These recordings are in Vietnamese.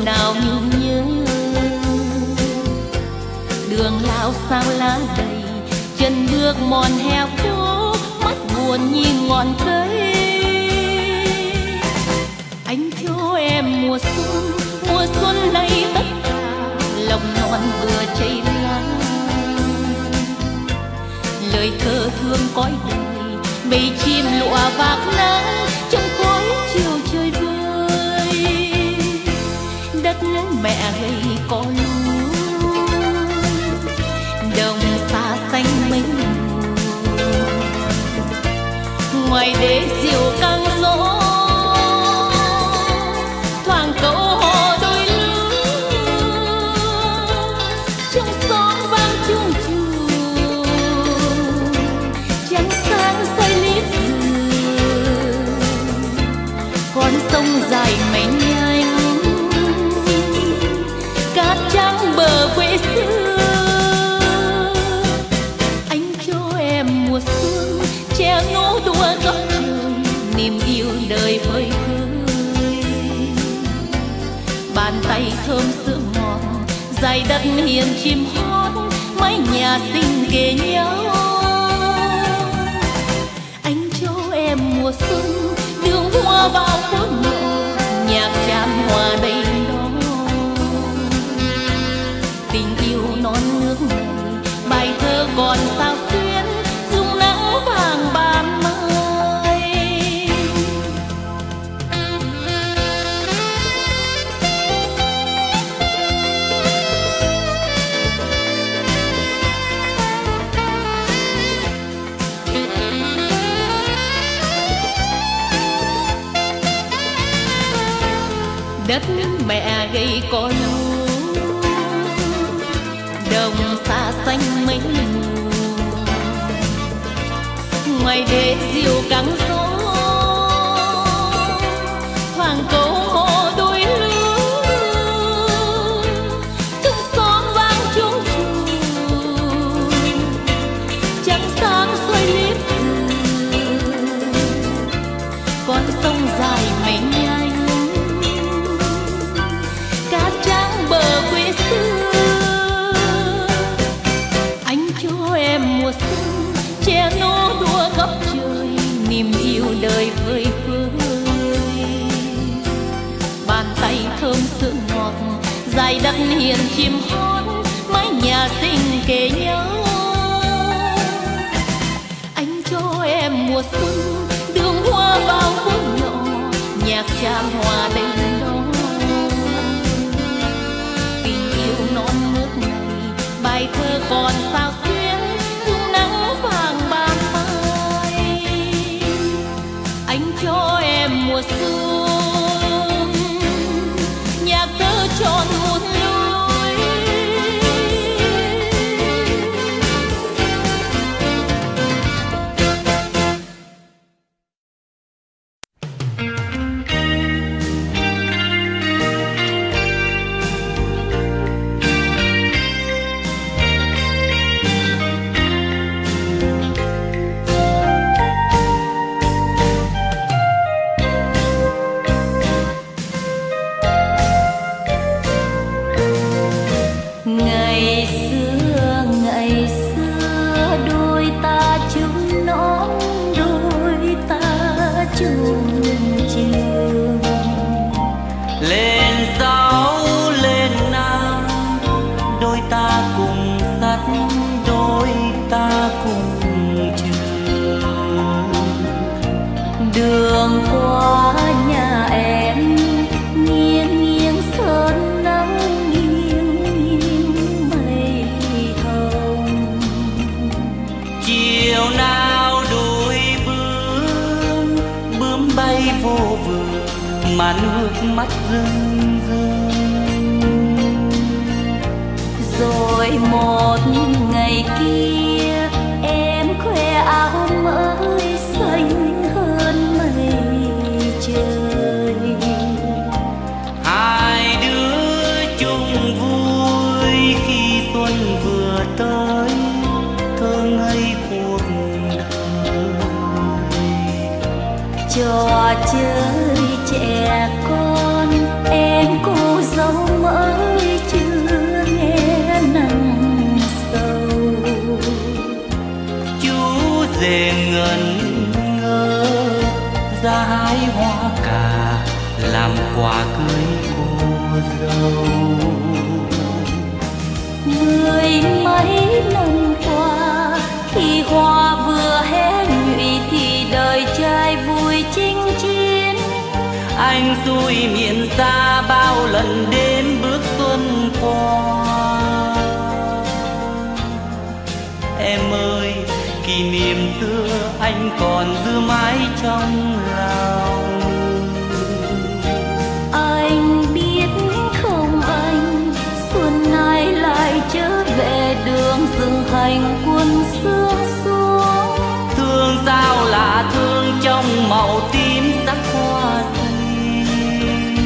nào nhớ. Đường lao sao lá đầy, chân bước mòn hè phố, mắt buồn nhìn ngọn cây. Anh cho em mùa xuân lấy tất cả, lòng non vừa cháy lá. Lời thơ thương cõi đời, bầy chim lụa vạc nắng trong khói chiều trời vơi. Đất mẹ gầy có lúa, đồng xa xanh mênh mông. Ngoài đê diều căng gió, thoảng câu hò đôi lứa. Trong gió vang chuông chùa, trăng sáng soi lít dừa. Con sông dài mênh nhanh, cát trắng bờ quê xưa. Anh cho em mùa xuân, che nô đùa góc trời, niềm yêu đời vơi vơi. Bàn tay thơm sữa ngọt, dài đất hiền chim hót, mái nhà xinh kề nhau. Anh cho em mùa xuân, đường hoa vào phố nhỏ, nhạc tràn hòa đầy đó. Tình yêu non nước này, bài thơ còn sao xuyến, dung nắng vàng ban mai. Đất mẹ gầy có lúa, đồng xa xanh mênh mông. Ngoài đê diều căng gió, thoảng câu hò đôi lứa. Trong xóm vang chuông chùa, trăng sáng soi liếp dừa. Con sông dài mênh nhanh, cát trắng bờ quê xưa. Anh cho em mùa xuân, che nô đùa góc trời, niềm yêu đời vơi vơi. Bàn tay thơm sữa ngọt, dài đất hiền chim hót, mái nhà xinh kề nhau. Anh cho em mùa xuân, đường hoa vào phố nhỏ, nhạc tràn hòa đầy đó. Tình yêu non nước này, bài thơ còn sao xuyến, dung nắng vàng ban mai. Anh cho em mùa xuân, nhạc thơ tròn một lối. Ngày xưa đôi ta chung nón, đôi ta chung trường. Lên sáu lên năm, đôi ta cùng sắt, đôi ta cùng trường. Đường qua nhà em nghiêng nghiêng sơn nắng, nghiêng nghiêng mây hồng. Chiều nào đuổi bướm bay vô vườn, mà nước mắt rưng rưng. Rồi một ngày kia em khoe áo mới xanh hơn mây trời. Hai đứa chung vui khi xuân vừa tới, thơ ngây cuộc đời. Trò chơi trẻ con em cô dâu rể ngẩn ngơ ra hái hoa cà làm quà cưới cô dâu. Mười mấy năm qua khi hoa vừa hé nhụy thì đời trai vui chinh chiến. Anh xuôi miền xa bao lần đến bước xuân qua. Em ơi, kỷ niệm xưa anh còn giữ mãi trong lòng. Anh biết không anh, xuân nay lại trở về đường rừng hành quân xưa xuống. Thương sao lạ thương trong màu tím sắc hoa xinh.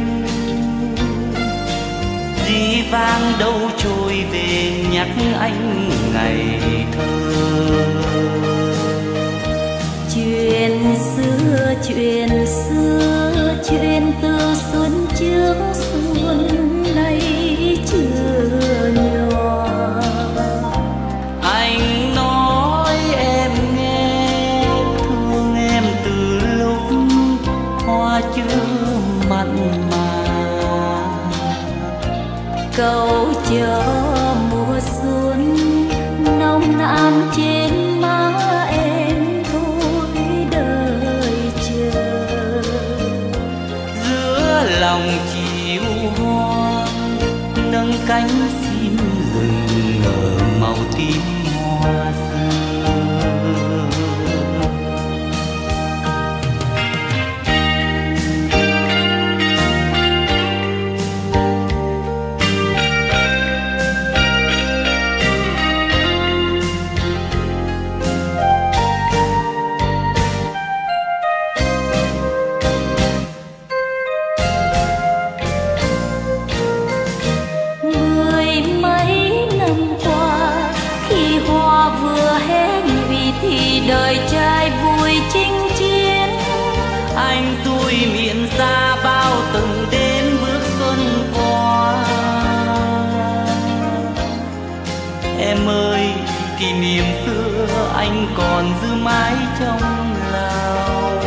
Dĩ vang đâu trôi về nhắc anh ngày thơ. Chuyện xưa, chuyện xưa, chuyện từ xuân trước xuân nay chưa nhỏ. Anh nói em nghe, thương em từ lúc hoa chưa mặn mà. Cầu cho mùa xuân nồng nàn trên má em thôi đợi chờ. Giữa lòng chiều hoang nâng cánh xin rừng nở màu tím hoa xưa. Đời trai vui chinh chiến. Anh xuôi miền xa bao từng đến bước xuân qua. Em ơi, kỷ niệm xưa anh còn giữ mãi trong lòng.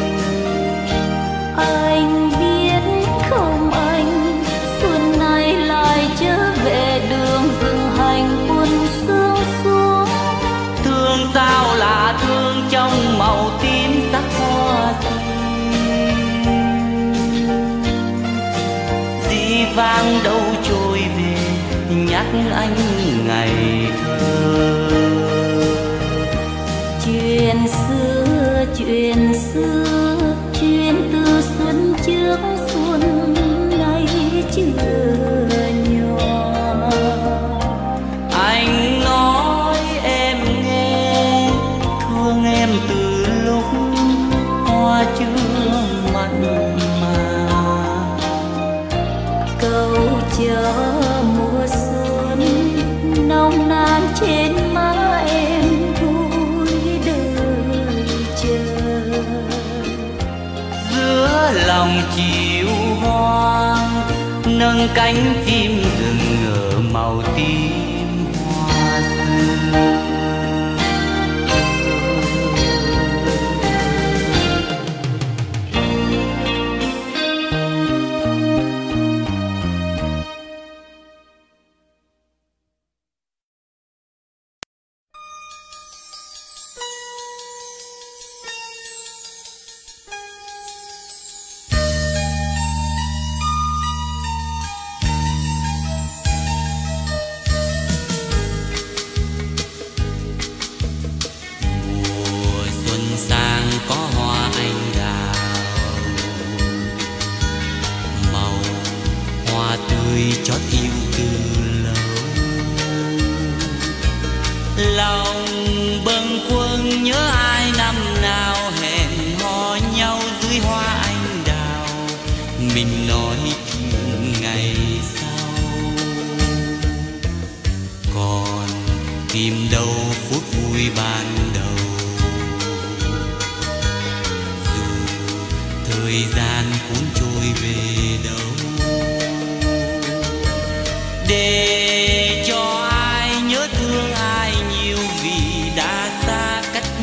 Anh biết không anh, xuân nay lại trở về đường rừng hành quân xưa xuống. Thương sao lạ thương trong màu tím sắc hoa xinh. Dĩ vang đâu trôi về nhắc anh ngày thơ. Chuyện xưa, chuyện xưa, chuyện từ xuân trước xuân nay chưa nhỏ. Anh nói em nghe, thương em từ lúc hoa chưa mặn mà. Cầu cho mùa xuân nồng nàn trên má em vui đợi chờ. Giữa lòng chiều hoang nâng cánh chim rừng ở màu tím hoa xưa. Chót yêu từ lâu, lòng bâng khuâng nhớ ai năm nào hẹn hò nhau dưới hoa anh đào. Mình nói chuyện ngày sau, còn tìm đâu phút vui ban đầu. Dù thời gian cuốn trôi về đâu, để cho ai nhớ thương ai nhiều vì đã xa cách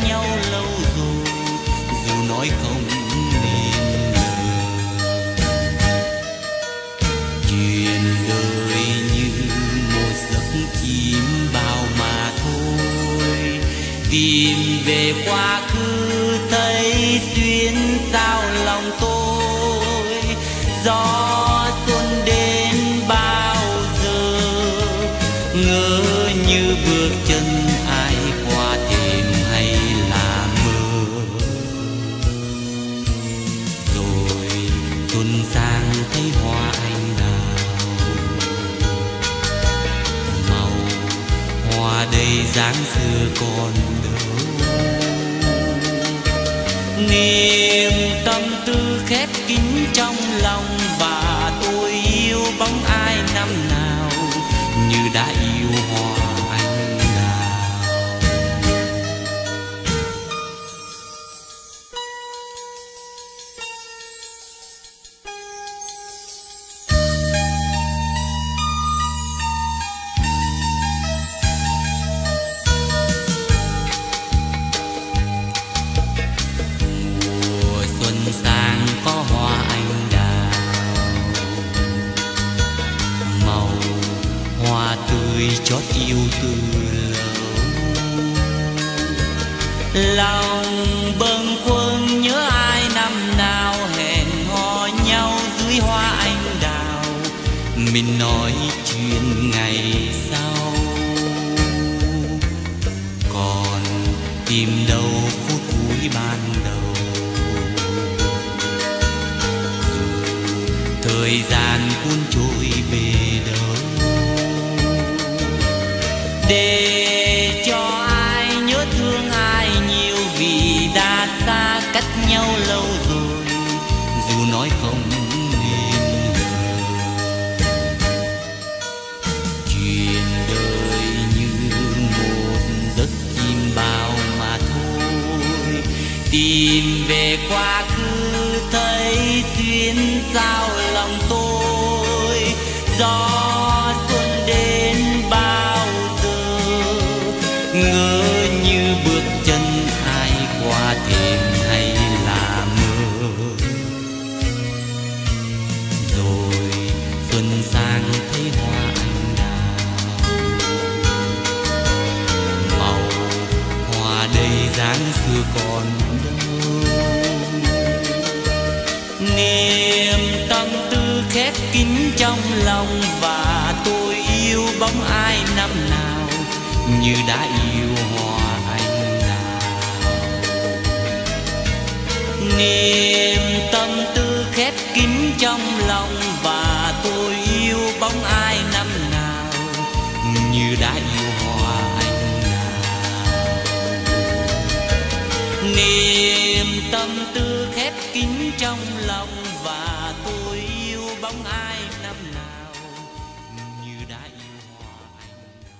tìm về quá khứ thấy duyên giao lòng tôi. Gió xuân đến bao giờ ngỡ như bước chân ai qua thềm hay là mơ. Rồi xuân sang thấy hoa anh đào, màu hoa đầy dáng xưa còn đâu. Niềm tâm tư khép kín trong lòng và tôi yêu bóng ai năm nào như đã yêu hoa anh đào. Mùa xuân sang có hoa anh đào, màu hoa tươi chót yêu từ lâu. Lòng bâng khuâng nhớ ai năm nào hẹn hò nhau dưới hoa anh đào. Mình nói chuyện ngày sau, còn tìm đâu phút cuối ban đầu. Thời gian cuốn trôi về đâu, để cho ai nhớ thương ai nhiều vì đã xa cách nhau lâu rồi, dù nói không nên lời. Chuyện đời như một giấc chim bao mà thôi, tìm về quá khứ thấy duyên giao lòng tôi. Gió xuân đến bao giờ ngỡ như bước chân ai qua thềm hay là mơ. Rồi xuân sang thấy hoa anh đào, màu hoa đầy dáng xưa còn đâu. Niềm tâm tư khép kín trong lòng và tôi yêu bóng ai năm nào như đã yêu hoa anh đào. Niềm tâm tư khép kín trong lòng và tôi yêu bóng ai năm nào như đã yêu hoa anh đào. Niềm tâm tư khép kín trong lòng và tôi yêu bóng ai năm nào như đã yêu hoa anh đào.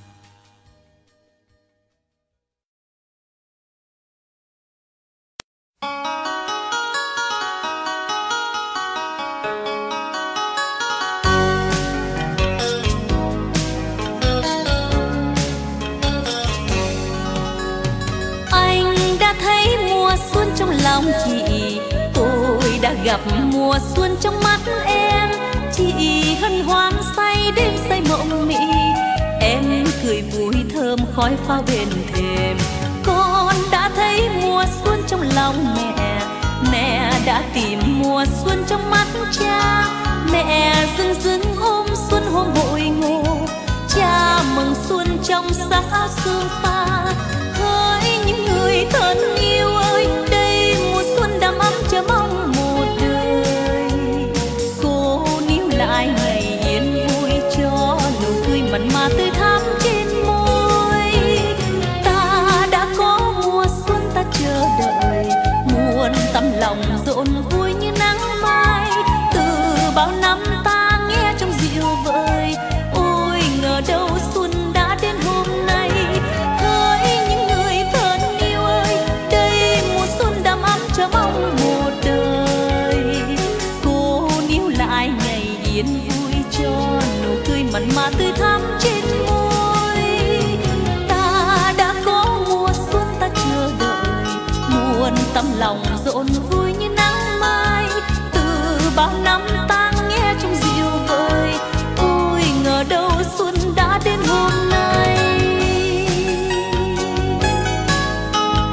Anh đã thấy mùa xuân trong lòng chị, tôi đã gặp mùa xuân trong mắt em. Chị hân hoan say đêm say mộng mị, em cười vui thơm khói pháo bên thềm. Con đã thấy mùa xuân trong lòng mẹ, mẹ đã tìm mùa xuân trong mắt cha. Mẹ rưng rưng ôm xuân hôm hội ngộ, cha mừng xuân trong xã sương pha. Hỡi những người thân yêu ơi, đây mùa xuân đầm ấm chờ mong một đời. Cô níu lại ngày yên vui cho nụ cười mặn mà tươi thắm trên môi. Ta đã có mùa xuân ta chờ đợi, muôn tấm lòng rộn vui như nắng mai. Từ bao năm ta nghe trong dịu vời, ôi ngờ đâu xuân đã đến hôm nay. Hỡi những người thân yêu ơi, đây mùa xuân đầm ấm chờ mong một đời. Cô níu lại ngày yên vui cho nụ cười mặn mà tươi thắm trên môi. Ta đã có mùa xuân ta chờ đợi, muôn tấm lòng rộn vui như nắng mai. Từ bao năm ta nghe trong dịu vời, ôi ngờ đâu xuân đã đến hôm nay.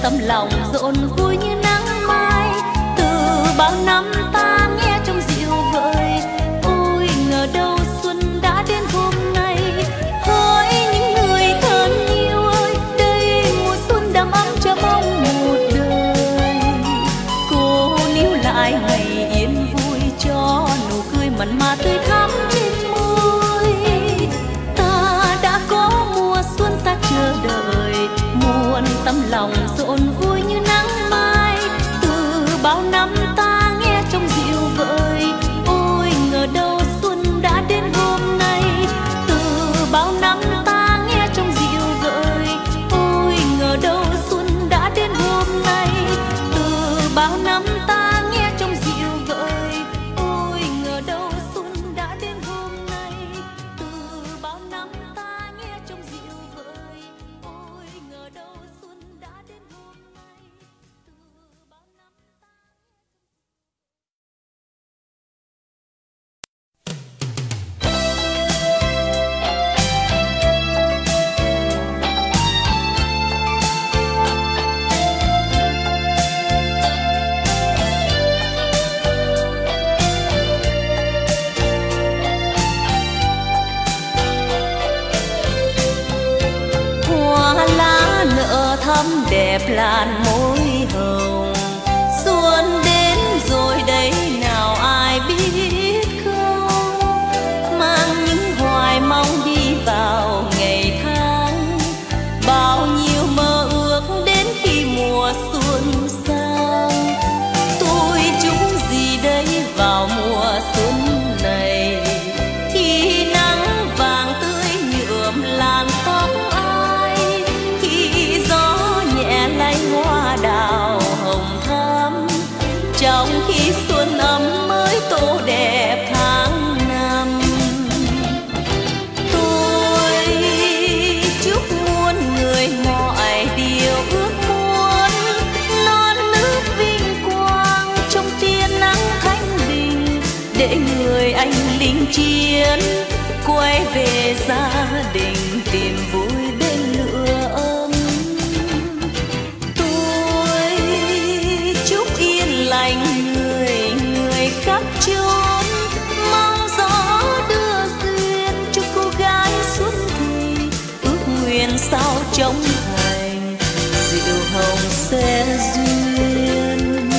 tâm lòng rộn vui như nắng mai. Từ bao năm ta nghe trong dịu vợi, ôi ngờ đâu xuân đã đến hôm nay. Hỡi những người thân yêu ơi, đây mùa xuân đầm ấm cho mong một đời. Cô níu lại ngày yên vui cho nụ cười mặn mà tươi thắm trên môi. Ta đã có mùa xuân ta chờ đợi, muôn tâm lòng rộn vui như nắng mai. Từ bao năm ta nghe trong dịu vợi, ôi ngờ đâu xuân đã đến hôm nay. Từ bao năm ta nghe trong dịu vợi, ôi ngờ đâu xuân đã đến hôm nay. Từ bao năm ta nghe trong dịu vợi, ôi ngờ đâu xuân đã đến hôm nay. Từ bao năm ta nghe trong dịu vợi, ôi ngờ đâu xuân đã đến hôm nay. Từ bao năm ta... Hoa lá nở thắm đẹp làn môi hồng, xuân đến rồi đấy nào ai biết không. Mang những hoài mong đi vào ngày tháng, bao nhiêu mơ ước đến khi mùa xuân sang. Tôi chúc gì đây vào mùa xuân này, khi nắng vàng tươi nhuộm làn tóc ai, khi gió nhẹ lay hoa đào hồng thắm, trong khi xuân ấm mới tô đẹp tháng năm. Tôi chúc muôn người mọi điều ước muốn, non nước vinh quang trong tia nắng thanh bình, để người anh lính chiến quay về gia đình tìm vui bên lửa ấm. Tôi chúc yên lành người người khắp chốn, mong gió đưa duyên cho cô gái xuân thì ước nguyện sao trong thành diệu hồng sẽ duyên.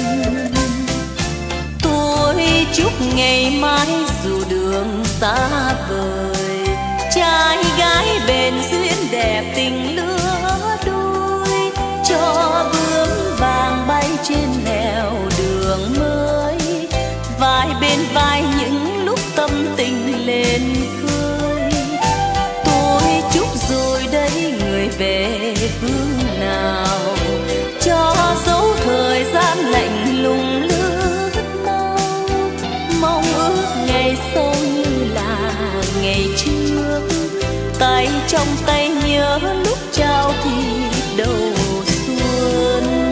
Tôi chúc ngày mai dù đường xa vời, trai gái bền duyên đẹp tình lứa đôi, cho bướm vàng bay trên nẻo đường mới, vai bên vai những lúc tâm tình lên khơi. Tôi chúc rồi đây người về phương nào, cho dấu thời gian lạnh lùng lướt mau. Mong ước ngày sau như là ngày trước, tay trong tay nhớ lúc trao thì đầu xuân.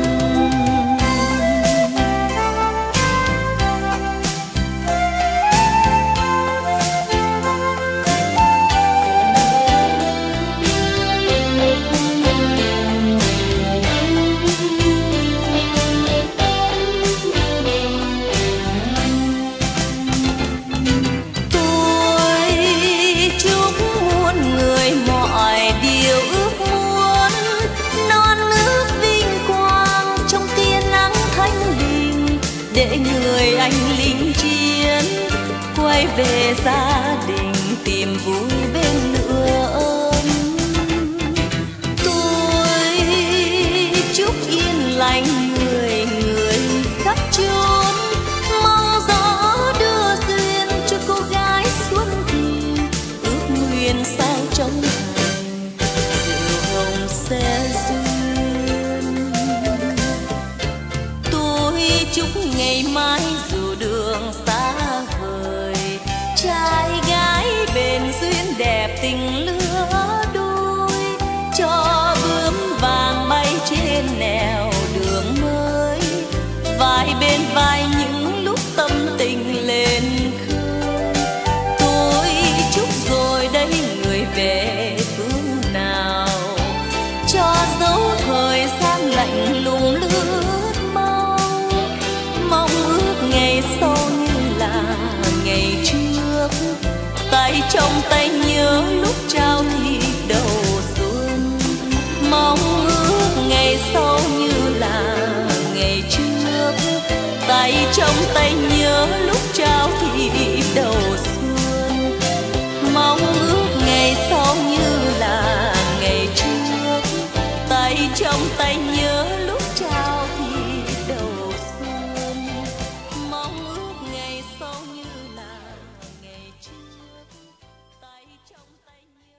Để người anh lính chiến quay về gia đình tìm vui bên lửa ấm. Tôi chúc yên lành người người khắp chốn, mong gió đưa duyên cho cô gái xuân thì ước nguyện sao trong thành diệu hồng sẽ duyên. Tôi chúc ngày mai dù đường xa vời, trai gái bền duyên đẹp tình lứa đôi, cho bướm vàng bay trên nẻo đường mới, vai bên vai những lúc tâm tình lên khơi. Tôi chúc rồi đây người về phương nào, cho dấu thời gian lạnh lùng lướt mau, mong ước ngày sau như là ngày trước, tay trong tay nhớ lúc trao thì đầu xuân. Mong ước ngày sau như là ngày trước, tay trong tay nhớ lúc trao thì đầu xuân. Mong ước ngày sau như là ngày trước, tay trong tay nhớ lúc trao thì đầu xuân. Mong ước ngày sau như là ngày trước, tay trong tay nhớ.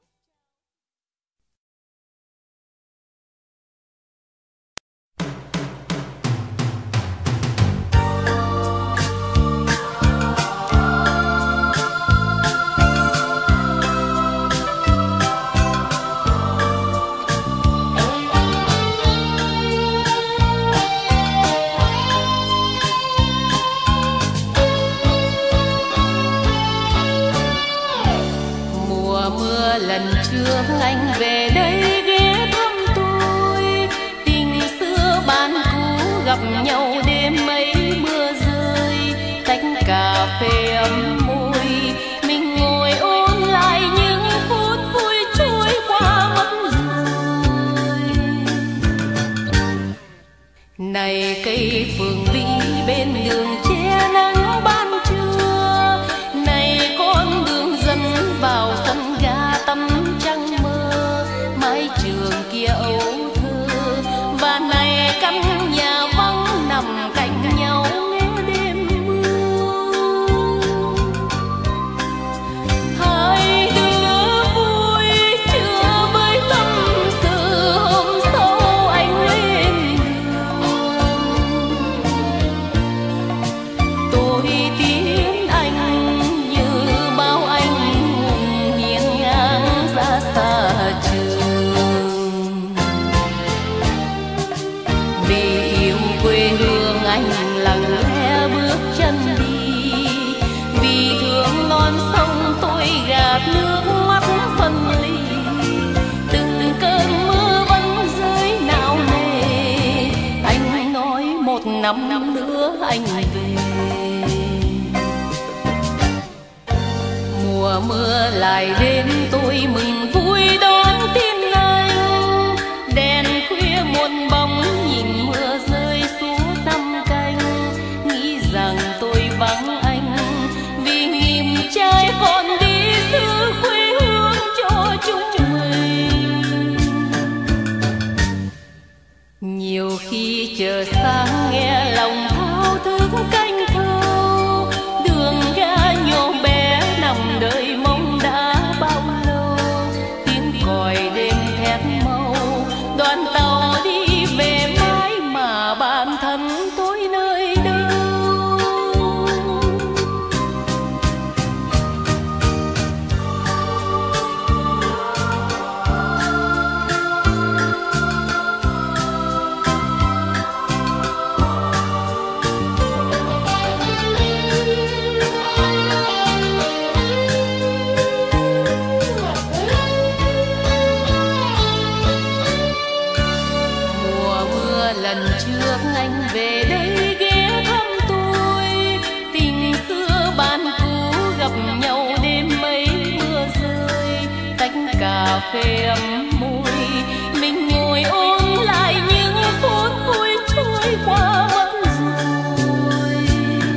Lần trước anh về đây ghé thăm tôi, tình xưa ban cũ gặp nhau đêm mấy mưa rơi, tách cà phê ấm môi, mình ngồi ôn lại những phút vui trôi qua mất rồi. Này cây phượng vĩ bên đường che nắng ban trưa, này con đường dẫn vào sân ga tắm trăng mơ, mái trường kia ấu thơ, và này căn nhà vắng nằm cạnh nhau nghe đêm mưa. Hai đứa vui chưa với tâm sự, hôm sau anh lên đường, tôi tiến anh như bao anh hùng hiên ngang ra xa trường. Vì yêu quê hương anh lặng lẽ bước chân đi, vì thương non sông tôi gạt nước mắt phân ly. Từng cơn mưa vẫn rơi nào nề, anh nói một năm nữa anh về. Mùa mưa lại đến tôi mừng vui đón tin anh, đèn khuya muôn bóng nhìn mưa rơi suốt năm canh, nghĩ rằng tôi vắng anh vì nghìn trai còn đi giữ quê hương cho chúng mình. Nhiều khi chờ sáng nghe lòng thao thức canh thâu, đường ga nhỏ bé nằm đợi mong đã bao lâu, tiếng còi đêm thét mau, đoàn tàu đi về mãi mà bản thân tôi nơi đâu. Lần trước anh về đây ghé thăm tôi, tình xưa ban cũ gặp nhau đêm mấy mưa rơi, tách cà phê ấm môi, mình ngồi ôn lại những phút vui trôi qua mất rồi.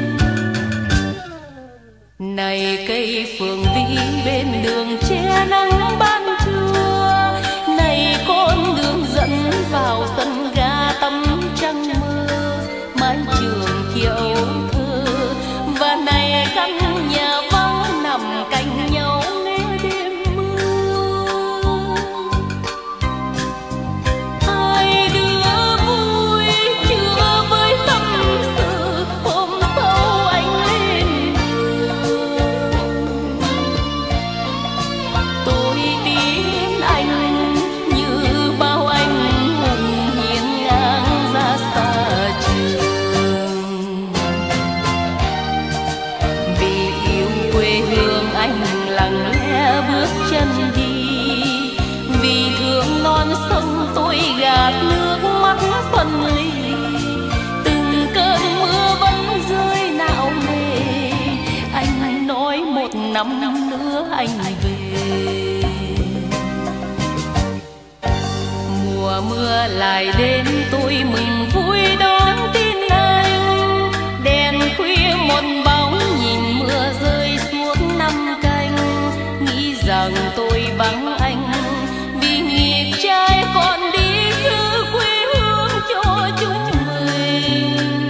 Này cây phượng vĩ bên đường che nắng ban trưa, này con đường dẫn vào sân ga tắm trăng mơ, mái trường kia ấu thơ, và này căn nhà vắng nằm cạnh nhau nghe đêm mưa. năm nữa anh về. Mùa mưa lại đến tôi mừng vui đón tin anh. Đèn khuya một bóng nhìn mưa rơi xuống năm canh. Nghĩ rằng tôi vắng anh vì nghiệp trai còn đi giữ quê hương cho chúng mình.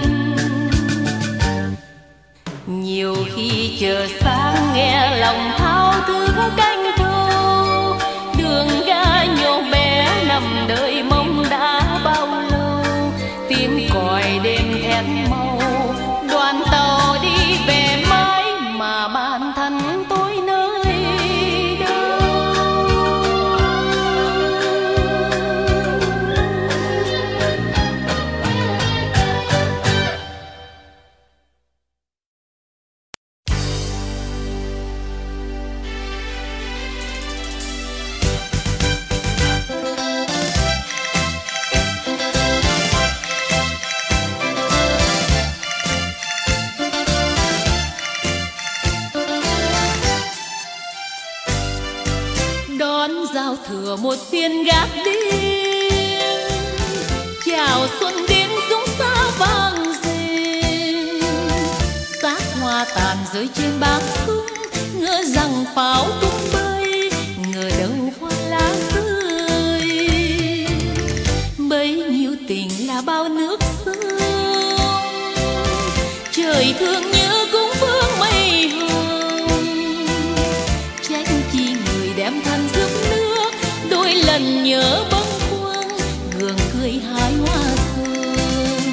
Nhiều khi chờ sáng nghe lòng thao thức canh thâu. Đường ga nhỏ bé nằm đợi mong đã bao lâu. Tiếng còi đêm thét mau, đoàn tàu đi về mãi mà bản thân tôi nơi đâu. Đón giao thừa một phiên gác đêm, chào xuân đến dũng xa vang rền. Xác hoa tàn rơi trên bát hương, ngỡ rằng pháo tung bay, ngờ đâu hoa lá rơi. Bấy nhiêu tình là bao nước sương, trời thương nhớ cũng vương mây hồng. Trách chi người đem thân rước nước, đôi lần nhớ bâng khuâng, gượng cười hái hoa sương.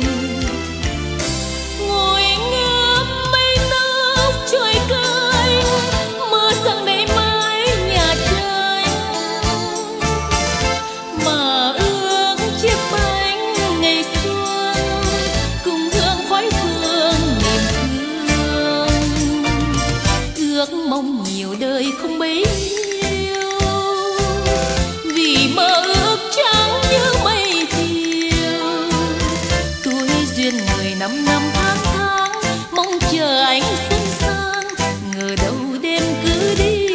Ngồi ngắm mây nóc trời cay, mưa răng đầy mái nhà tranh. Mà ước chiếc bánh ngày xuân, cùng hương khói phương niềm thương. Ước mong nhiều đời không bấy nhiêu, vì mơ ước trắng như mây chiều. Tôi duyên người năm năm tháng tháng, mong chờ anh xuân sang, ngờ đâu đêm cứ đi.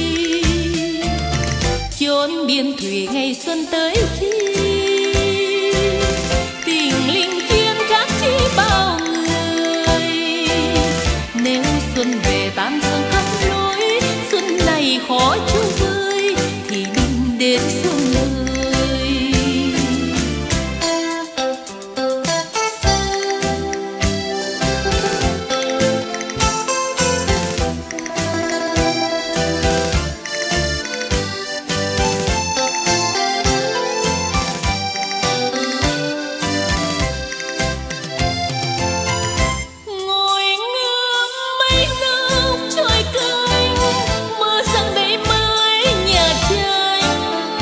Chốn biên thủy ngày xuân tới khi, tình linh thiêng khác chi bao người. Nếu xuân về tan thương khắp lối, xuân này khó chu vơi thì đừng đến xuân ơi. Ngồi ngắm mây nóc trời cay, mưa răng đầy mái nhà tranh.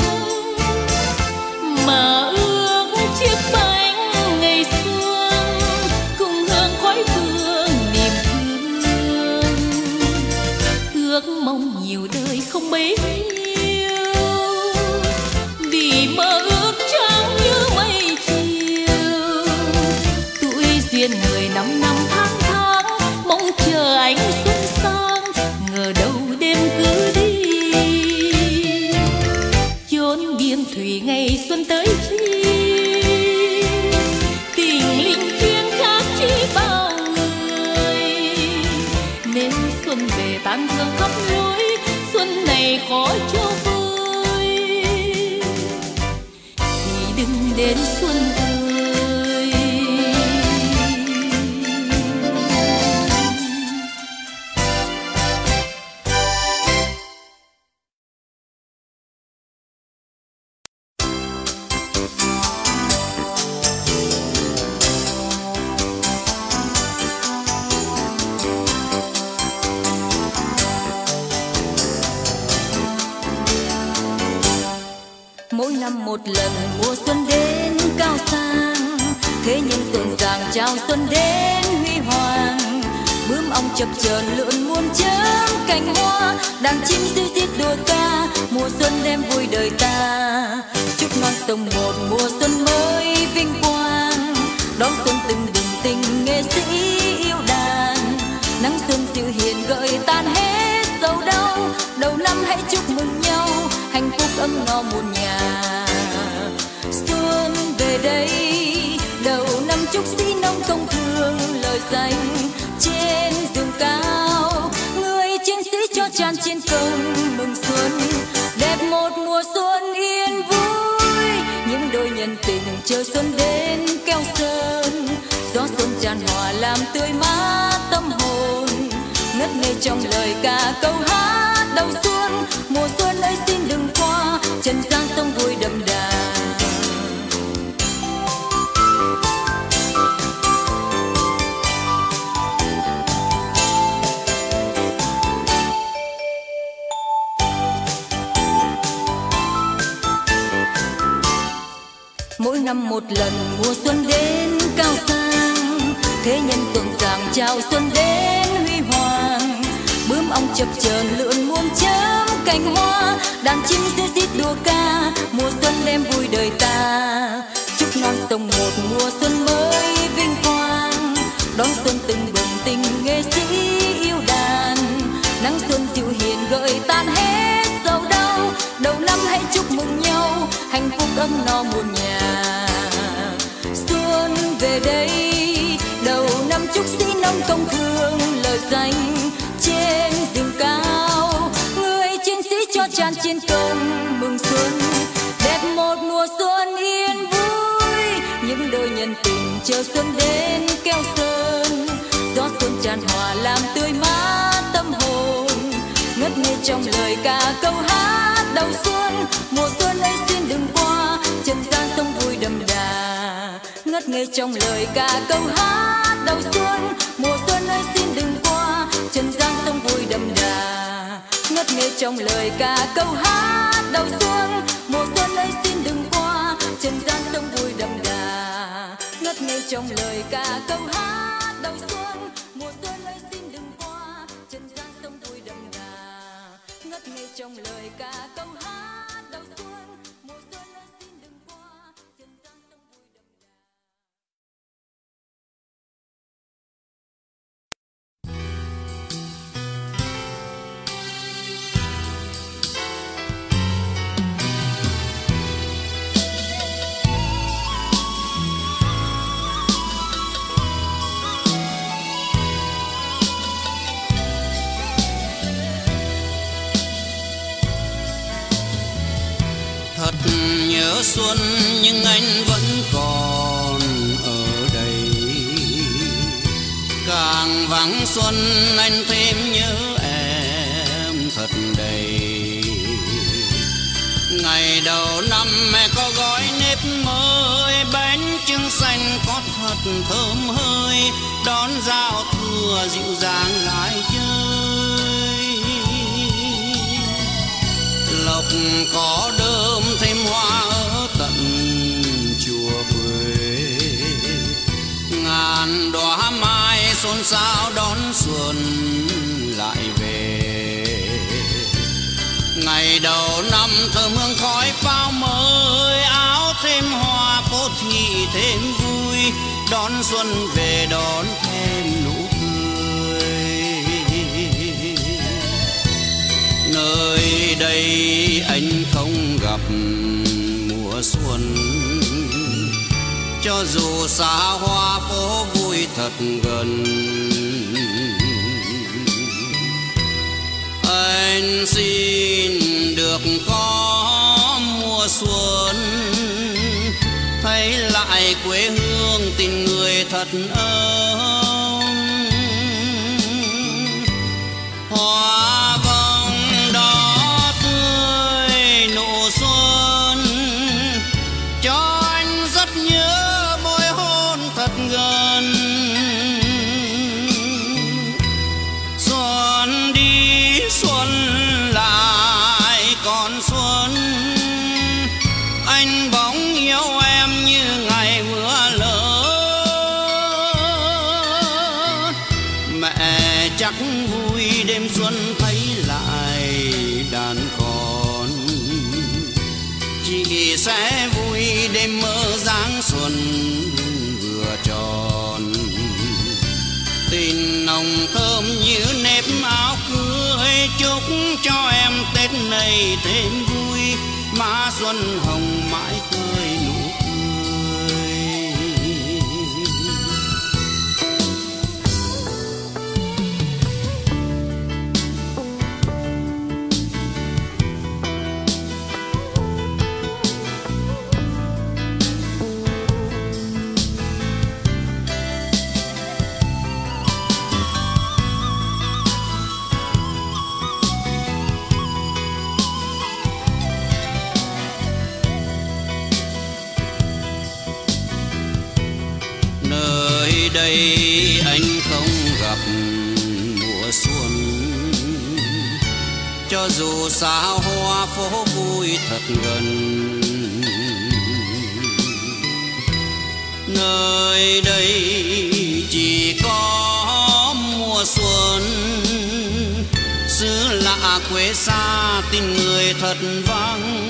Mà ước chiếc bánh ngày xuân, cùng hương khói phương niềm thương. Ước mong nhiều đời không bấy nhiêu, vì mơ ước trắng như mây chiều. Tuổi duyên người năm năm tháng tháng, mong chờ anh xuân sang, ngờ đâu đêm cứ đi. Chốn biên thủy ngày xuân tới khi, tình linh thiêng khác chi bao người. Nếu xuân về tan thương khắp lối, xuân này khó cho vui thì đừng đến xuân ơi. Mỗi năm một lần mùa xuân đến cao sang, thế nhân rộn ràng chào xuân đến huy hoàng. Bướm ong chập chờn lượn muôn chớm cành hoa, đàn chim ríu rít đua ca, mùa xuân đem vui đời ta. Chúc non sông một mùa xuân mới vinh quang, đón xuân từng bình tình nghệ sĩ yêu đàn. Nắng xuân dịu hiền gợi tan hết dấu hãy chúc mừng nhau hạnh phúc ấm no muôn nhà. Xuân về đây đầu năm chúc sĩ nông công thương lời danh trên giường cao, người chiến sĩ cho tràn chiến công mừng xuân đẹp một mùa xuân yên vui. Những đôi nhân tình chờ xuân đến keo sơn, gió xuân tràn hòa làm tươi mát tâm hồn, ngất ngây trong lời ca câu hát đầu xuân. Mùa xuân ơi xin đừng qua, trần gian sông vui đậm đà. Mỗi năm một lần mùa xuân đến cao sang, thế nhân rộn ràng chào xuân đến huy hoàng. Bướm ong chập chờn lượn muôn chớm cành hoa, đàn chim ríu rít đua ca, mùa xuân đem vui đời ta. Chúc non sông một mùa xuân mới vinh quang, đón xuân từng bừng tình nghệ sĩ yêu đàn. Nắng xuân dịu hiền gợi tan hết sầu đau, đầu năm hãy chúc mừng nhau hạnh phúc ấm no muôn nhà. Xuân về đây đầu năm chúc sĩ nông công thương lời danh trên rừng cao, người chiến sĩ cho tràn chiến công mừng xuân đẹp một mùa xuân yên vui. Những đôi nhân tình chờ xuân đến keo sơn, gió xuân tràn hòa làm tươi mát tâm hồn, ngất ngây trong lời ca câu hát đầu xuân. Mùa xuân ấy xin đừng qua, trần gian sông vui đậm đà, ngất ngây trong lời ca câu hát đầu xuân. Mùa xuân ơi xin đừng qua, trần gian sông vui đậm đà, ngất ngây trong lời ca câu hát đầu xuân. Mùa xuân ơi xin đừng qua, trần gian sông vui đậm đà, ngất ngây trong lời ca câu hát đầu xuân. Mùa xuân ơi xin đừng qua, trần gian sông vui đậm đà, ngất ngây trong lời ca câu hát đầu xuân. Mùa xuân ơi xin đừng qua, trần gian sông vui đậm đà. Thật nhớ xuân nhưng anh vẫn còn ở đây, càng vắng xuân anh thêm nhớ em thật đầy. Ngày đầu năm mẹ có gói nếp mới, bánh trưng xanh có thật thơm hơi, đón giao thừa dịu dàng lại chơi. Lộc có đơm thêm hoa ở tận chùa Quế, ngàn đóa mai xôn xao đón xuân lại về. Ngày đầu năm thơm hương khói pháo mới, áo thêm hoa phố thị thêm vui, đón xuân về đón thêm nụ cười. Nơi đây anh không gặp mùa xuân, cho dù xa hoa phố vui thật gần. Anh xin được có mùa xuân, thấy lại quê hương tình người thật ấm. Hoa vòng đó tươi nụ xuân, cho anh rất nhớ môi hôn thật gần. Xuân đi xuân lại còn xuân, anh bỗng yêu em như ngày mưa lớn. Mẹ chắc vui đêm xuân thấy lại đàn con, chị sẽ vui đêm mơ dáng xuân vừa tròn. Tình nồng thơm như nếp áo cưới, chúc cho em Tết này thêm vui, má xuân hồng mãi tươi nụ cười. Nơi đây anh không gặp mùa xuân, cho dù xa hoa phố vui thật gần. Nơi đây chỉ có mùa xuân, xứ lạ quê xa tình người thật vắng.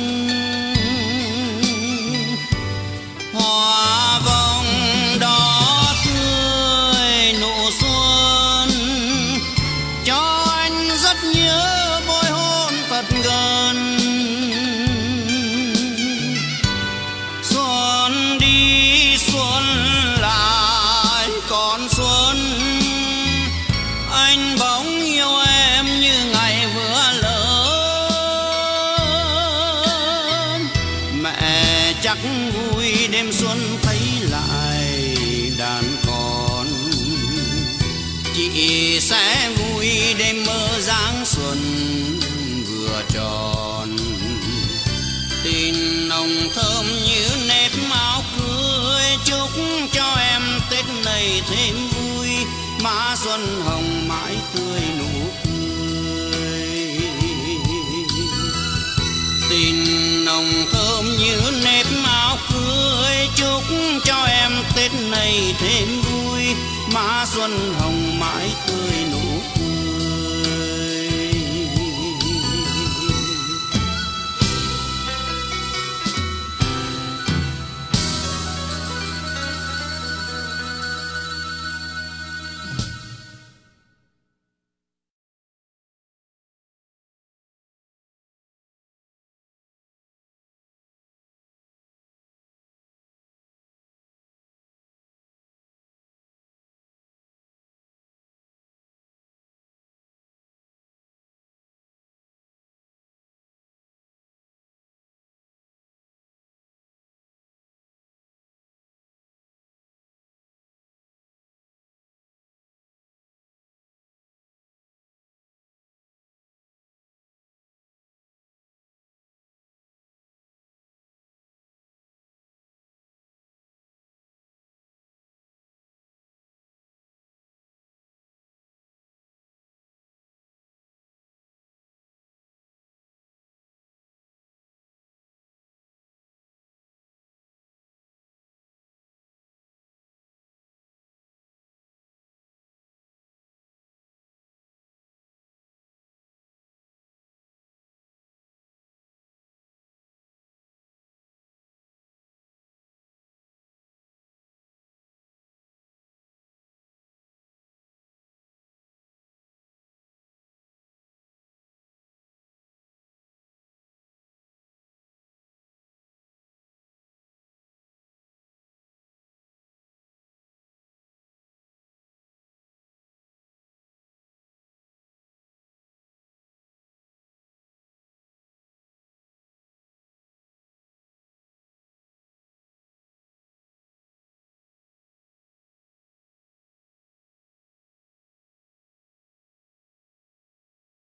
Hoa vòng đỏ tươi nụ xuân, cho anh rất nhớ môi hôn thật gần. Xuân đi xuân lại còn xuân, anh bỗng yêu em như ngày vừa lớn. Mẹ chắc vui đêm xuân thấy lại đàn con, chị sẽ vui đêm mơ dáng xuân vừa tròn. Tình nồng thơm như nếp áo cưới, chúc cho em Tết này thêm vui, má xuân hồng mãi tươi nụ cười. Tình nồng thơm như nếp áo cưới, chúc cho em Tết này thêm vui, má xuân hồng mãi tươi nụ